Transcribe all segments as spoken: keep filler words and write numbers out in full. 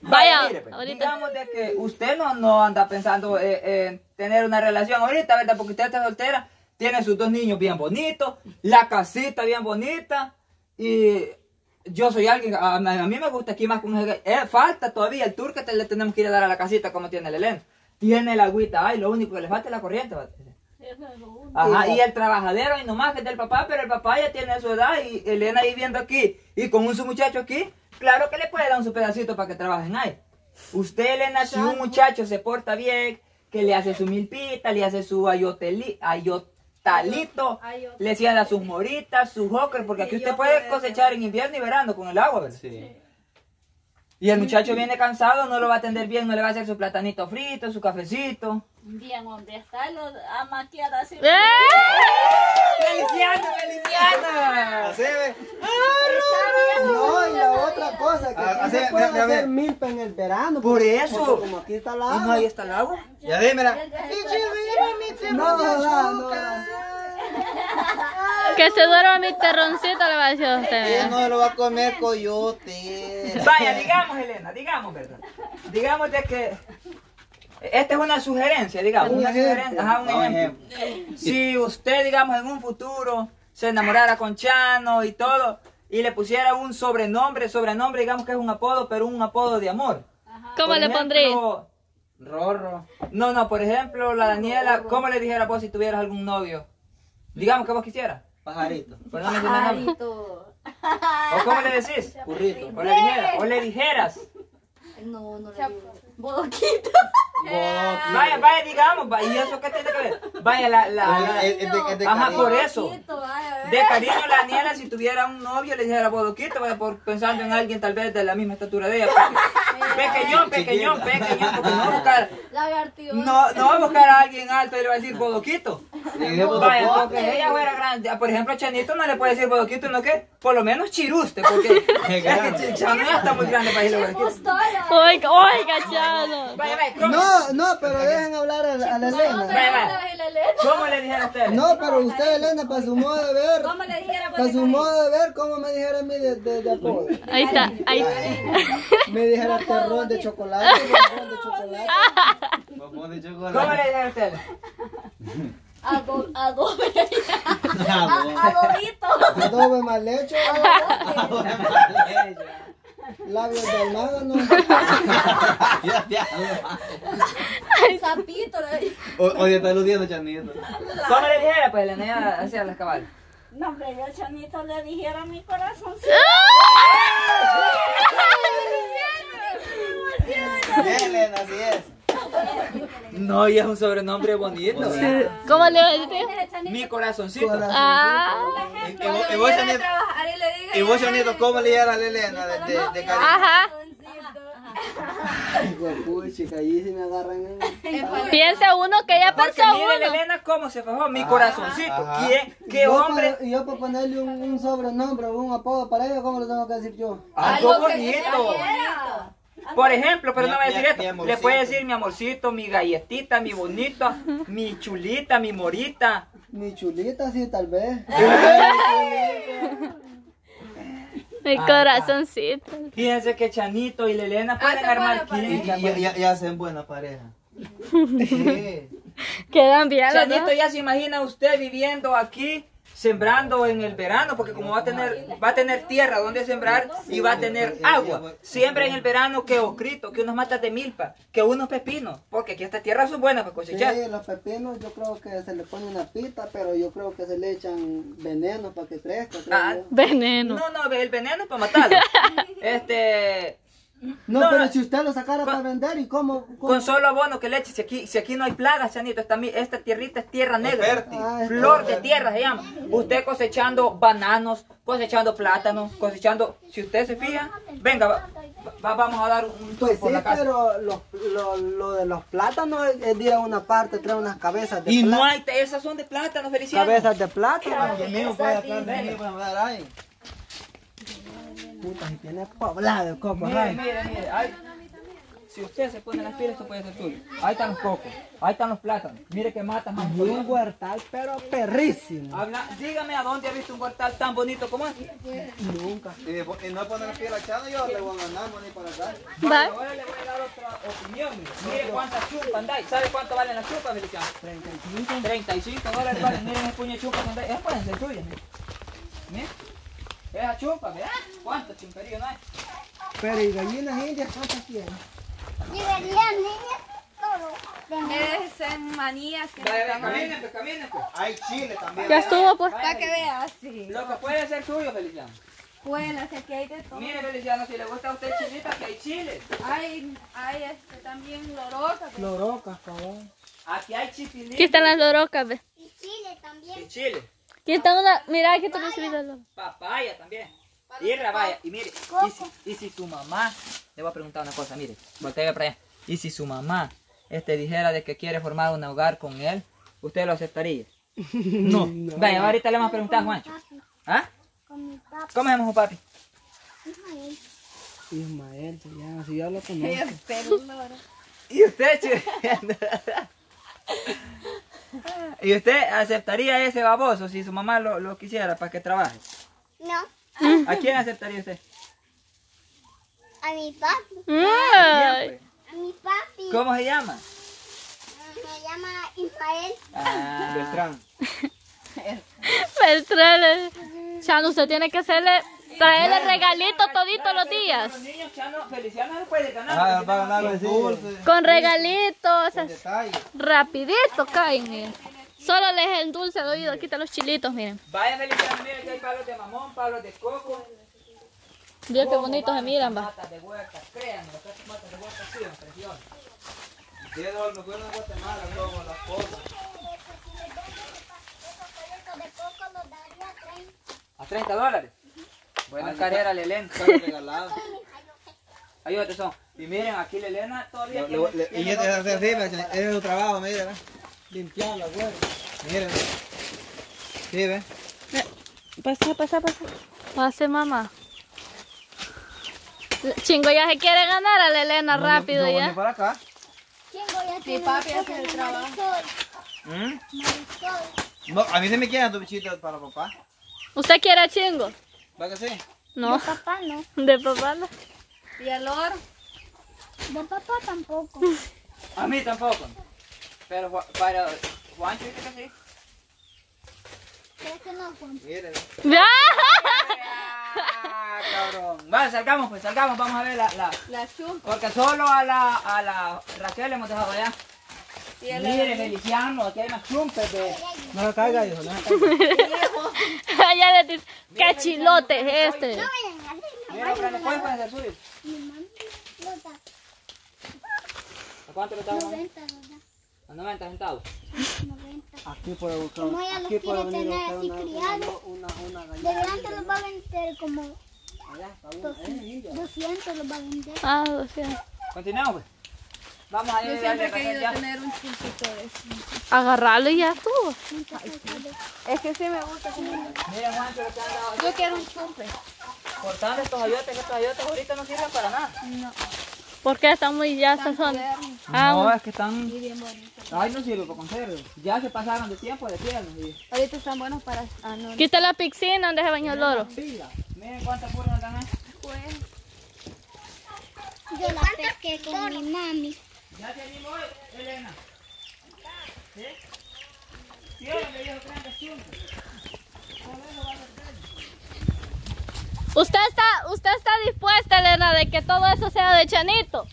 Vaya, mire, pues, ahorita. digamos de que usted no, no anda pensando eh, en tener una relación ahorita, ¿verdad? Porque usted está soltera, tiene sus dos niños bien bonitos, la casita bien bonita, y yo soy alguien, a, a mí me gusta aquí más con eh, falta todavía el tour que te, le tenemos que ir a dar a la casita como tiene el Elena. Tiene la agüita, ay, lo único que le falta es la corriente, ¿verdad? Ajá, y el trabajadero y nomás que es del papá, pero el papá ya tiene su edad y Elena ahí viendo aquí y con un su muchacho aquí, claro que le puede dar un su pedacito para que trabajen ahí. Usted, Elena, si un muchacho se porta bien, que le hace su milpita, le hace su ayoteli, ayotalito, le cierra sus moritas, sus hockers, porque aquí usted puede cosechar en invierno y verano con el agua, ¿verdad? Sí. Y el muchacho viene cansado, no lo va a atender bien, no le va a hacer su platanito frito, su cafecito. Bien, hombre, está lo a maquiar así. ¡Eh! ¡Feliciano, Feliciano! Así ve. No, y la otra cosa, que Ah, aquí así, se puede mira, mira. hacer milpa en el verano. Por porque- eso. porque como aquí está el ¿Y agua. no ahí está el agua? Ya dímela. No, no, no. Que se duerma mi terroncito, le va a decir a usted. Él ¿verdad? no lo va a comer coyote. Vaya, digamos, Elena, digamos, ¿verdad? Digamos de que esta es una sugerencia, digamos, Un una ejemplo. sugerencia, ajá, un Un ejemplo. Si usted, digamos, en un futuro se enamorara con Chano y todo, y le pusiera un sobrenombre, sobrenombre, digamos que es un apodo, pero un apodo de amor. ¿Cómo Por le ejemplo, pondría? Rorro. No, no, por ejemplo, la Daniela, ¿cómo le dijera vos si tuvieras algún novio? Digamos que vos quisieras. Pajarito. Por no mencionar nombre. Pajarito. ¿O cómo le decís? Burrito. O le dijeras, o le dijeras. No, no le digo. Bodoquito. Vaya, vaya, digamos, va- ¿y eso qué tiene que ver? Vaya, la, la, la- Es de- es de ajá, cariño. por eso. Bodoquito, vaya, De cariño, la Daniela, si tuviera un novio, le dijera bodoquito, vaya, por, pensando en alguien tal vez de la misma estatura de ella. Pe- Pequeñón, pequeñón, pequeñón, porque no va a buscar, Lagartijo. no, no va a buscar a alguien alto y le va a decir bodoquito. Le dije Vaya, bodoquito. porque ella fuera grande. Por ejemplo, Chanito no le puede decir bodoquito, ¿no qué? Por lo menos chiruste, porque es que Chano ya está muy grande para decirle bodoquito. Oiga, oiga, Chano. Vaya, vaya, ¿cómo, No, no, pero dejen hablar a, a la Elena. vaya, vaya. ¿Cómo le dijeron a ustedes? No, pero usted, Elena, para su modo de ver, ¿Cómo le dijera? para su modo de ver, ¿cómo me dijera a mí de, de, de apodo? Ahí está, ahí. Me dijera terrón de chocolate, bombón de chocolate. Bombón de ¿Cómo chocolate. le dijeron a ustedes? Ado, adobe. Ah, Adobito. Adobe mal hecho, labios del nágano. Ya, ya. Sapito. le dije. O- Oye, está aludiendo, Chanito. ¿Cómo le dijera? Pues la niña hacía las cabales. No, hombre, yo Chanito le dijera mi corazón. Bien, Elena, así es. No, y es un sobrenombre bonito. ¿verdad? ¿Cómo le va a decir? Mi corazoncito. Ah, Y, y vos- y vos, Chanito, y vos, Chanito, ¿cómo le dijeras a la Elena de, de, de cariño? ajá. Ay, chica, ahí sí me agarran. en- Piensa uno que ya Porque pensó mire la uno. Elena cómo se fajó. Mi corazoncito. Ajá. ¿Quién? ¿Qué Yo hombre? para- Y yo para ponerle un, un sobrenombre o un apodo para ella, ¿cómo lo tengo que decir yo? Algo bonito. Por ejemplo, pero Mi- no voy a decir mi- esto. mi Le amorcito. puede decir mi amorcito, mi galletita, mi bonito, mi chulita, mi morita. Mi chulita, sí, tal vez. Mi corazoncito. Fíjense que Chanito y la Elena pueden armar Y, y, química. y- y- y hacen buena pareja. Sí. Quedan bien, ¿no? Chanito, ya se imagina usted viviendo aquí, sembrando en el verano, porque como va a tener, va a tener tierra donde sembrar y va a tener agua. Siembra en el verano que ocrito, que unos matas de milpa, que unos pepinos, porque aquí estas tierras son buenas para cosechar. Sí, los pepinos yo creo que se le pone una pita, pero yo creo que se le echan veneno para que crezca. creo Ah, yo. Veneno. No, no, el veneno es para matarlo. Este, No, no, pero no. si usted lo sacara Con- para vender, ¿y cómo? cómo? con solo abono que le eche, si aquí, si aquí no hay plagas, Chanito, esta, mi- esta tierrita es tierra negra. fértil. Ah, es Flor de tierra se llama. Usted cosechando bananos, cosechando plátanos, cosechando, si usted se fija, venga, va- va- vamos a dar un tour Pues por sí, la casa. pero lo, lo, lo de los plátanos es es de ir a una parte, trae unas cabezas de Y no plátano. hay, esas son de plátano, Feliciano. Cabezas de plátano. Que mío puede acá, mío puede dar ahí. Puta, si tiene poblado de coco, Mire, ay. mire, mire. ay. si usted se pone las pilas, esto puede ser suyo. Ahí están los cocos, ahí están los plátanos. Mire que matas más. Y un huertal, pero perrísimo. Habla, dígame a dónde ha visto un huertal tan bonito como este. Nunca. Y, y no poner las pilas Chano, yo le voy a ganar ni para acá. Bueno, Va. ahora le voy a dar otra opinión. Mire, mire cuántas chumpas andáis. ¿Sabe cuánto valen las chumpas, Feliciano? treinta y cinco. treinta y cinco dólares valen. Miren ese puño de chumpas que andáis. Esas pueden ser suyas. Mire. Mire. Esa chumpa, ¿verdad? ¿Cuántas chumperías no hay? Pero y gallinas indias, ¿cuántas tienen? Deberían niñas todo. Es en manías que Vaya, vaya, caminen, pues, caminen, pues. Hay chile también. Ya estuvo, pues. para que veas, sí. Lo que puede ser suyo, Feliciano. Bueno, es que hay de todo. Mire, Feliciano, si le gusta a usted chilita, que hay chiles. Hay, hay este, también loroca. pues. Lorocas, cabrón. Aquí hay chipilín. Aquí están las lorocas, ve. Y Chile también. Y chile. Aquí está una. Mira, aquí te recibí la loroca. Papaya también. Y rabaya. Y mire, y si, y si su mamá, le voy a preguntar una cosa, mire, voltea para allá. Y si su mamá este, dijera de que quiere formar un hogar con él, ¿usted lo aceptaría? No. Vaya, ahorita le vamos a preguntar a Juancho. ¿Ah? Con mi papá. ¿Cómo se llama su papi? Ismael. Ismael se llama, si yo lo conozco. Pero loro. ¿Y usted, chico? ¿Y usted aceptaría ese baboso si su mamá lo, lo quisiera para que trabaje? No. ¿A quién aceptaría usted? A mi papi. Ay. A mi papi. ¿Cómo se llama? Me llama Ismael. Ah, Beltrán. Beltrán. Chano, usted tiene que hacerle. Traerle regalitos toditos los días. Los niños, Chano, Feliciano no puede ganar. Ah, va a ganar los dulces. Con regalitos. Con así, detalle. rapidito caen, miren. Solo les el dulce de oído. Quita los chilitos, miren. Vaya, Feliciano, mire que hay palos de mamón, palos de coco. Mira qué bonitos se miran, va. Matas de huerta, créanme, las matas de huerta sí, preciosos. diez dólares, me acuerdo en Guatemala, como las cosas. De poco lo daría treinta. ¿A treinta dólares? Buena carrera, Lelena. Están regalados. Ahí otros son. Y miren, aquí Lelena todavía Le- tiene- le- le- tiene Y este dos- es hacer arriba, es su trabajo, mire, ve. Limpiar la huerta. Miren. Sí, ve. Pasa, pasa, pasa. Pase, mamá. Chingo ya se quiere ganar a la Elena rápido No, no, ya. ni para acá. Chingo ya tiene papi una hace el cosa trabajo. Marisol. ¿Mm? Marisol. No, a mí se me quedan tus bichitos para papá. ¿Usted quiere a Chingo? ¿Va que sí? No. Papá no. De papá no. Y el oro. De papá tampoco. A mí tampoco. Pero Ju- para Juancho dice que sí. ¿Crees que no, Juan? Miren. Ah, cabrón. Vale, salgamos pues, salgamos, vamos a ver la, la... La chumpa. Porque solo a la, a la Raquel le hemos dejado allá. Y el Mire, Feliciano, aquí hay más chumpes de... No se caiga, hijo, no se caiga. Allá le dice, qué chilote es este. No vayan a hacer. Mira, Fran, ¿cuál puede ser suyo? Mi mamá lo da. ¿A cuánto le estamos dando? noventa, lo da. A noventa centavos. noventa. Aquí puede buscar. Como ella los Aquí puede quiere venir a tener buscar así una, criados, una, una, una gallina. delante los va a vender como Allá, está bien, eh, niña. doscientos los va a vender. Ah, o sea, Continuamos pues. Vamos a ir Yo a siempre he darle querido ya. tener un chumpito de eso. agarrarlo y ya estuvo. Es que sí me gusta. Miren, Juancho, lo que han dado. Yo quiero un chumpe. Cortando estos ayotes, estos ayotes ahorita no sirven para nada. Porque están muy ya sazones. Ah, no, bueno. es que están... Y bien bonitos. Ay, no sirve para conservar. Ya se pasaron de tiempo de tierra. Y... Ahorita están buenos para... Ah, no. Quita la piscina donde se bañó el loro. Pila. Miren cuántas burras están ahí. Pues, Yo la pesqué con mi mami. ¿Ya te animó, Elena? ¿Sí? Sí, ahora me dijo treinta chumpes. ¿Usted está, usted está dispuesta, Elena, de que todo eso sea de Chanito?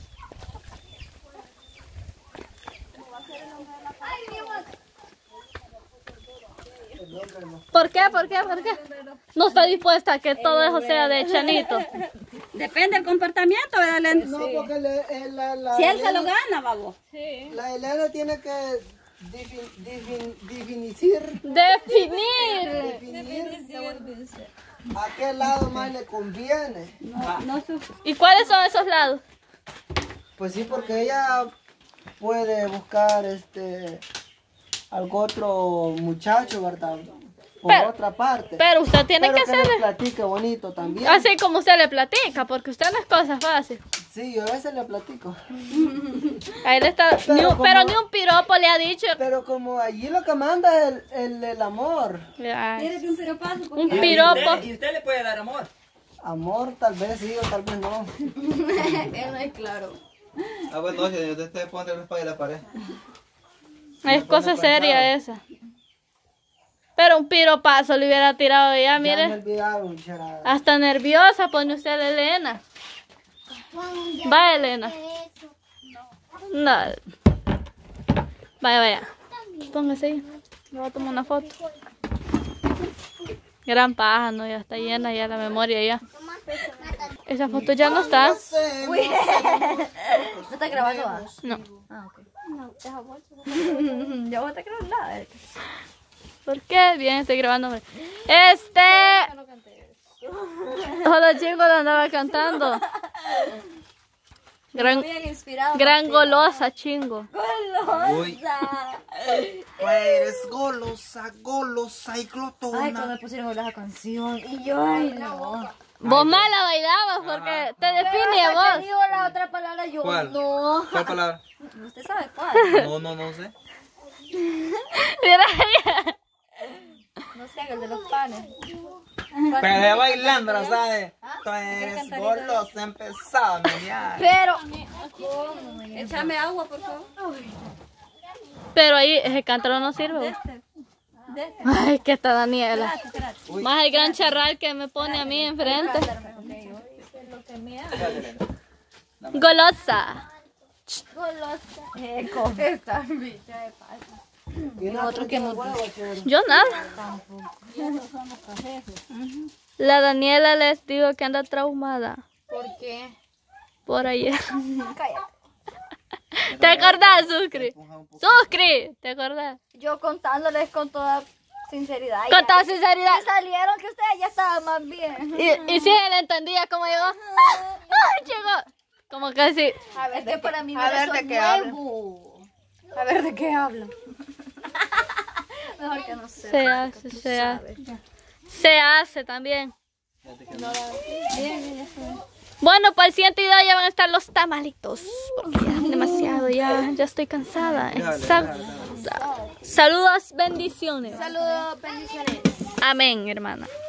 ¿Por qué? ¿Por qué? ¿Por qué? No está dispuesta a que todo eso sea de Chanito. Depende del comportamiento, ¿verdad, Elena? No, porque le- eh, la, la, Si él se Elena- lo gana, babo. la Elena tiene que defin- defin- definir, Definir. definir a qué lado más le conviene. No su- ¿Y cuáles son esos lados? Pues sí, porque ella puede buscar este algo otro muchacho, ¿verdad? Por Pero- otra parte. Pero usted tiene Pero que que le hacerle platique bonito también. así como usted le platica, porque usted no es cosa fácil. Sí, yo a veces le platico. A él está, Pero ni un- como- pero ni un piropo le ha dicho. Pero como allí lo que manda es el, el, el amor. Ay, Tírate un piropazo. un porque- ¿Y piropo. usted, y usted le puede dar amor? Amor tal vez sí o tal vez no. Él no es claro. Ah, bueno, si usted te pone la espalda y la pared. Es cosa seria esa. Pero un piropazo le hubiera tirado ya, Ya me mire. olvidaron, charada. Hasta nerviosa pone usted, Elena. Va, Elena. No. Vaya, vaya. Póngase ahí. Le voy a tomar una foto. Gran paja, ¿no? Ya está llena ya la memoria ya. Esa foto ya no está. ¿No está grabando? ah? No. Ah, ok. Ya no está grabando nada. ¿Por qué? Bien, estoy grabando. hombre. Este. Todos los chicos lo andaba cantando. Gran, Bien inspirado. gran golosa, chingo. Uy. Eres golosa, golosa y glotona. Ay, cuando me pusieron a bailar la canción. Y yo, ay, no. Vos mala bailabas porque te define a vos. digo la otra palabra yo. ¿Cuál? No. ¿Cuál palabra? ¿Usted sabe cuál? No, no, no sé. Mira ella. No sé, el de los panes. Pero ella bailando, ¿no sabes? Tú eres golosa, empezaba a menear. Pero. Échame agua, por favor. Pero ahí ese cántaro no sirve. vos. Ay, que está Daniela. Más el gran charral que me pone a mí enfrente. Golosa. Eco. Esta bicha de pasa. Y otro que no- Yo nada. La Daniela les digo que anda traumada ¿Por qué? por ayer. Cállate. ¿Te acordás, Suscri? Suscri, ¿te acordás? Yo contándoles con toda sinceridad. Con Ya- toda sinceridad. ya salieron que ustedes ya estaban más bien. Y, y si él entendía cómo llegó. ¡Ay, llegó! Como casi. A ver, que para mí a ver de qué hablan. nuevo. A ver de qué hablan. Mejor que no sé. Se hace, se hace. Se hace también. Bueno, para el siguiente video ya van a estar los tamalitos. Porque ya es demasiado, ya, ya estoy cansada. Sa- Saludos, bendiciones. Saludos, bendiciones. Amén, hermana.